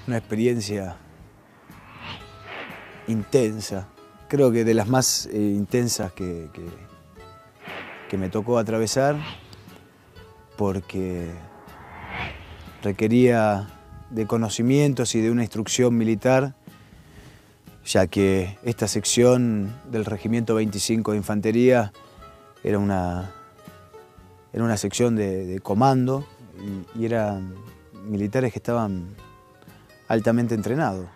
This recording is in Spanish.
una experiencia intensa, creo que de las más intensas que me tocó atravesar, porque requería de conocimientos y de una instrucción militar, ya que esta sección del Regimiento 25 de Infantería era una sección de comando y eran militares que estaban altamente entrenados.